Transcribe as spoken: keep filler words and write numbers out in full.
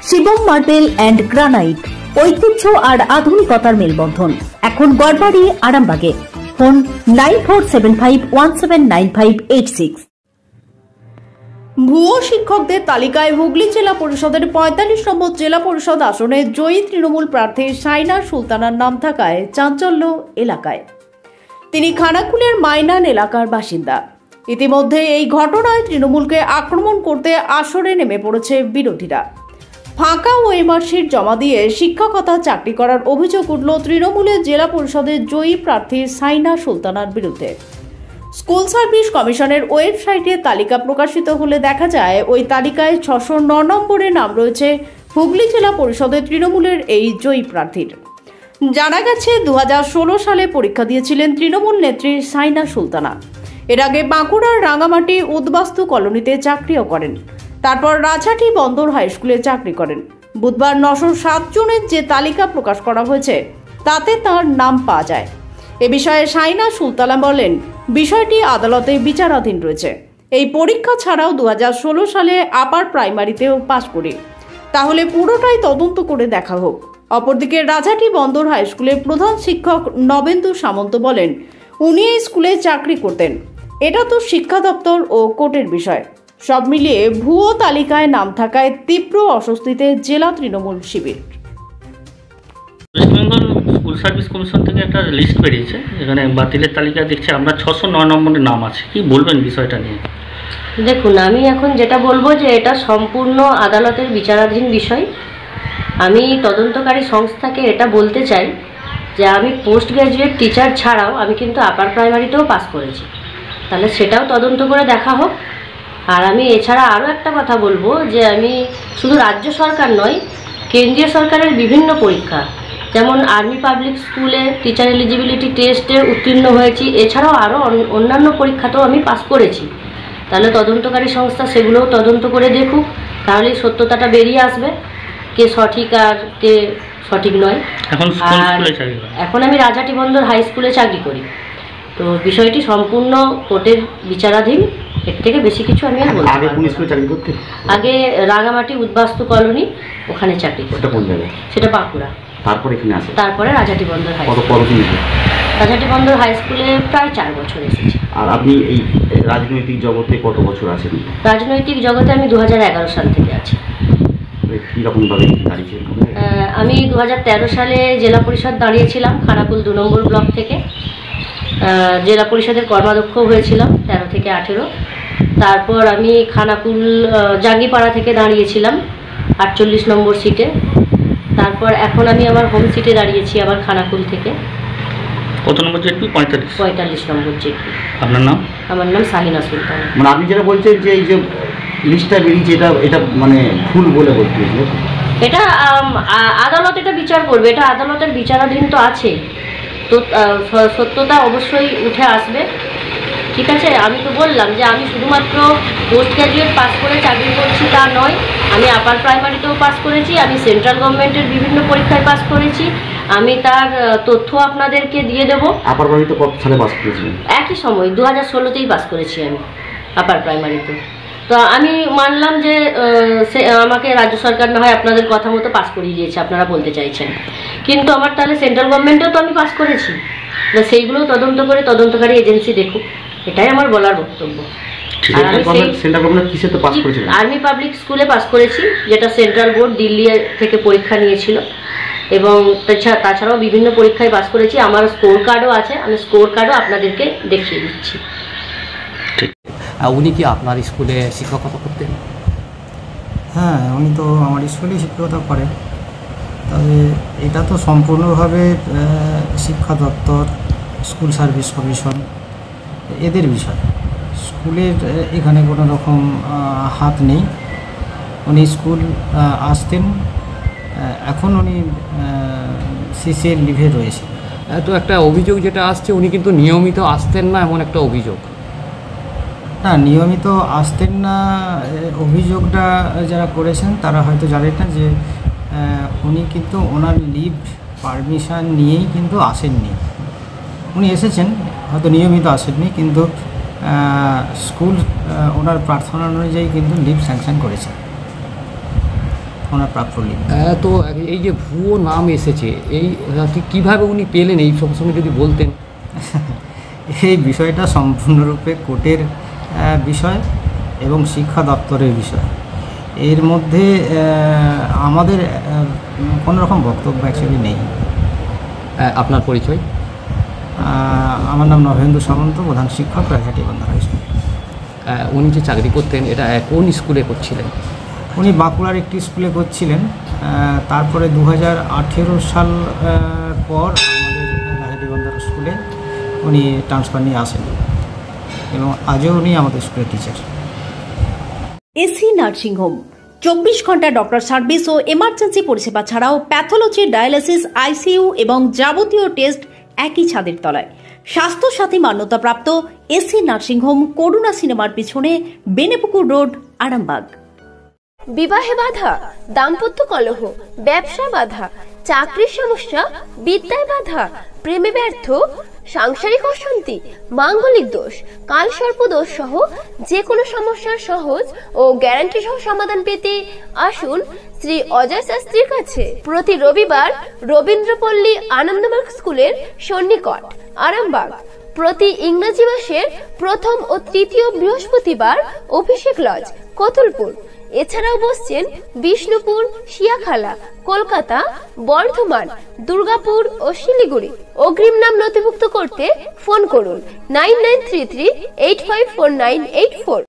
Shivam marble and granite, ঐতিহ্য আর আধুনিকতার মেলবন্ধন। এখন গড়বাড়ি, আরামবাগে। Phone nine four seven five one seven nine five eight six. ভুয়ো শিক্ষকদের তালিকায় হুগলি জেলা পরিষদের পঁয়তাল্লিশ নম্বর জেলা পরিষদ আসনে জয়ী তৃণমূল প্রার্থী সাইনা সুলতানার নাম থাকায় চাঞ্চল্য এলাকায়। তিনি খানাকুলের মাইনান এলাকার বাসিন্দা। ইতিমধ্যে এই ঘটনায় তৃণমূলকে আক্রমণ করতে আসরে নেমে পড়েছে বিরোধীরা। ফাঁকা ওএমআরশিট জমা দিয়ে শিক্ষকতা চাকরি করার অভিযোগ উঠল তৃণমূলের জেলা পরিষদের জয়ী প্রার্থী সাইনা সুলতানার বিরুদ্ধে। স্কুল সার্ভিস কমিশনের ওয়েবসাইটে তালিকা প্রকাশিত হলে দেখা যায় ওই তালিকায় ছশো ন নম্বরে নাম রয়েছে হুগলি জেলা পরিষদের তৃণমূলের এই জয়ী প্রার্থীর। জানা গেছে দু হাজার ষোলো সালে পরীক্ষা দিয়েছিলেন তৃণমূল নেত্রী সাইনা সুলতানা। এর আগে বাঁকুড়ার রাঙামাটি উদ্বাস্তু কলোনিতে চাকরিও করেন। তারপর রাজহাটি বন্দর হাই স্কুলে চাকরি করেন। বুধবার নশো সাত জনের যে তালিকা প্রকাশ করা হয়েছে তাতে তার নাম পাওয়া যায়। এ বিষয়ে সাইনা সুলতানা বলেন, বিষয়টি আদালতে বিচারাধীন রয়েছে। এই পরীক্ষা ছাড়াও দু হাজার ষোলো সালে আপার প্রাইমারিতেও পাশ করি, তাহলে পুরোটাই তদন্ত করে দেখা হোক। অপরদিকে রাজহাটি বন্দর হাই স্কুলের প্রধান শিক্ষক নবেন্দু সামন্ত বলেন, উনি এই স্কুলে চাকরি করতেন। এটা তো শিক্ষা দপ্তর ও কোর্টের বিষয়। সব মিলিয়ে ভুয়ো তালিকায় নাম থাকায় তীব্র অস্বস্তিতে জেলা তৃণমূল শিবির। West Bengal School Service Commission থেকে একটা লিস্ট বেরিয়েছে, এখানে বাতিলের তালিকা দেখছে আমরা ছশো নয় নম্বরের নাম আছে। কি বলবেন বিষয়টা নিয়ে? দেখুন, আমি এখন যেটা বলবো যে এটা সম্পূর্ণ আদালতের বিচারাধীন বিষয়। আমি তদন্তকারী সংস্থাকে এটা বলতে চাই যে আমি পোস্ট গ্র্যাজুয়েট টিচার ছাড়াও আমি কিন্তু আপার প্রাইমারিতেও পাস করেছি, তাহলে সেটাও তদন্ত করে দেখা হোক। আর আমি এছাড়া আরও একটা কথা বলবো যে আমি শুধু রাজ্য সরকার নয়, কেন্দ্রীয় সরকারের বিভিন্ন পরীক্ষা, যেমন আর্মি পাবলিক স্কুলে টিচার এলিজিবিলিটি টেস্টে উত্তীর্ণ হয়েছি, এছাড়াও আরও অন্যান্য পরীক্ষাতেও আমি পাস করেছি। তাহলে তদন্তকারী সংস্থা সেগুলোও তদন্ত করে দেখুক, তাহলেই সত্যতাটা বেরিয়ে আসবে কে সঠিক আর কে সঠিক নয়। এখন এখন আমি রাজহাটি বন্দর হাই স্কুলে চাকরি করি, তো বিষয়টি সম্পূর্ণ কোর্টের বিচারাধীন। এর থেকে বেশি কিছু আমি আর বলতে পারবো না। আগে রাঙামাটি উদ্বাস্তু কলোনি, ওখানে চাকরি করতে। সেটা বাঁকুড়া। তারপরে এখানে আসে, তারপরে রাজহাটি বন্দর হাই কত পরদিন রাজহাটি বন্দর হাই স্কুলে প্রায় চার বছর এসেছি। আর আপনি এই রাজনৈতিক জগতে কত বছর আছেন? রাজনৈতিক জগতে আমি দু হাজার এগারো সাল থেকে আছি। কীরকমভাবে দাঁড়িয়েছেন? আমি দু হাজার তেরো সালে জেলা পরিষদ দাঁড়িয়েছিলাম খানাকুল দু নম্বর ব্লক থেকে। জেলা পরিষদের কর্মাধ্যক্ষ হয়েছিলাম তেরো থেকে আঠেরো। তারপর আমি খানাকুল জাঙ্গিপাড়া থেকে দাঁড়িয়েছিলাম আটচল্লিশ নম্বর সিটে। তারপর এখন আমি আমার হোম সিটে দাঁড়িয়েছি আবার খানাকুল থেকে। কত নম্বর জেপি? পঁয়তাল্লিশ পঁয়তাল্লিশ নম্বর জেপি। আপনার নাম? আমার নাম সাহিনা সুলতানা। মানে আপনি যেটা বলছেন যে এই যে লিস্টটা বেরিয়েছে এটা এটা মানে ভুল বলে বলতে, এটা আদালত এটা বিচার করবে, এটা আদালতের বিচারাধীন তো আছে, তো সত্যতা অবশ্যই উঠে আসবে। ঠিক আছে, আমি তো বললাম যে আমি শুধুমাত্র পোস্ট গ্র্যাজুয়েট পাস করে চাকরি করছি তা নয়, আমি আপার প্রাইমারিতেও পাস করেছি, আমি সেন্ট্রাল গভর্নমেন্টের বিভিন্ন পরীক্ষায় পাস করেছি। আমি তার তথ্য আপনাদেরকে দিয়ে দেবো। আপার প্রাইমারিতে কত সালে পাস করেছিলেন? একই সময় দু হাজার ষোলোতেই পাস করেছি আমি আপার প্রাইমারিতে। তো আমি মানলাম যে সে আমাকে রাজ্য সরকার না হয় আপনাদের কথা মতো পাস করিয়ে দিয়েছে, আপনারা বলতে চাইছেন, কিন্তু আমার তাহলে সেন্ট্রাল গভর্নমেন্টেও তো আমি পাস করেছি, সেইগুলোও তদন্ত করে তদন্তকারী এজেন্সি দেখুক, এটাই আমার বলার বক্তব্য। আর্মি পাবলিক স্কুলে পাস করেছি, যেটা সেন্ট্রাল বোর্ড দিল্লি থেকে পরীক্ষা নিয়েছিল, এবং তাছাড়াও বিভিন্ন পরীক্ষায় পাস করেছি। আমার স্কোর কার্ডও আছে, আমি স্কোর কার্ডও আপনাদেরকে দেখিয়ে দিচ্ছি। উনি কি আপনার স্কুলে শিক্ষকতা করতেন? হ্যাঁ, উনি তো আমার স্কুলে শিক্ষকতা করেন। তবে এটা তো সম্পূর্ণভাবে শিক্ষা দপ্তর, স্কুল সার্ভিস কমিশন এদের বিষয়। স্কুলের এখানে কোনো রকম হাত নেই। উনি স্কুল আসতেন, এখন উনি সিসিএর লিভে রয়েছে। তো একটা অভিযোগ যেটা আসছে, উনি কিন্তু নিয়মিত আসতেন না, এমন একটা অভিযোগ। না, নিয়মিত আসতেন না অভিযোগটা যারা করেছেন তারা হয়তো জানেন না যে উনি কিন্তু ওনার লিভ পারমিশন নিয়েই কিন্তু আসেননি। উনি এসেছেন, হয়তো নিয়মিত আসেননি, কিন্তু স্কুল ওনার প্রার্থনা অনুযায়ী কিন্তু লিভ স্যাংশন করেছে। ওনার প্রাপ্য লিভ। আহ, তো এই যে ভুয়ো নাম এসেছে, এই ঠিক কীভাবে উনি পেলেন এই সব সময় যদি বলতেন। এই বিষয়টা সম্পূর্ণরূপে কোর্টের আহ, বিষয় এবং শিক্ষা দপ্তরের বিষয়। এর মধ্যে আহ, আমাদের আহ, কোনো রকম বক্তব্য অ্যাকচুয়ালি নেই। আহ, আপনার পরিচয়? আহ, আমার নাম নভেন্দু সামন্ত, প্রধান শিক্ষক, রায়হাটি বন্দর হাই স্কুল। আহ, উনি যে চাকরি করতেন এটা কোন স্কুলে করছিলেন? উনি বাঁকুড়ার একটি স্কুলে করছিলেন। আহ, তারপরে দু হাজার আঠেরো সাল আহ, পর আমাদের রায়হাটি বন্দর স্কুলে উনি ট্রান্সফার নিয়ে আসেন এবং আজও উনি আমাদের স্কুলের টিচার। এসি নার্সিংহোম চব্বিশ ঘন্টা ডক্টর সার্ভিস ও এমার্জেন্সি পরিষেবা ছাড়াও প্যাথোলজি, ডায়ালিসিস, আইসিইউ এবং যাবতীয় টেস্ট একই ছাদের তলায়। স্বাস্থ্যসাথী মান্যতাপ্রাপ্ত এসি নার্সিংহোম, করুণা সিনেমার পিছনে, বেনেপুকুর রোড, আরামবাগ। বিবাহে বাধা, দাম্পত্য কলহ, ব্যবসায় বাধা, চাকরির সমস্যা, বিদ্যায় বাধা, প্রেমে ব্যর্থ, সাংসারিক অশান্তি, মাঙ্গলিক দোষ, কালসর্প দোষ সহ যে কোনো সমস্যার সহজ ও গ্যারান্টি সহ সমাধান পেতে আসুন শ্রী অজয় শাস্ত্রীর কাছে। প্রতি রবিবার রবীন্দ্রপল্লী আনন্দমার্গ স্কুলের সন্নিকট, আরামবাগ। প্রতি ইংরেজি মাসের প্রথম ও তৃতীয় বৃহস্পতিবার অভিষেক লজ, কতুলপুর। এছাড়াও বসছেন বিষ্ণুপুর, শিয়াখালা, কলকাতা, বর্ধমান, দুর্গাপুর ও শিলিগুড়ি। অগ্রিম নাম নথিভুক্ত করতে ফোন করুন nine nine three three eight five four nine eight four.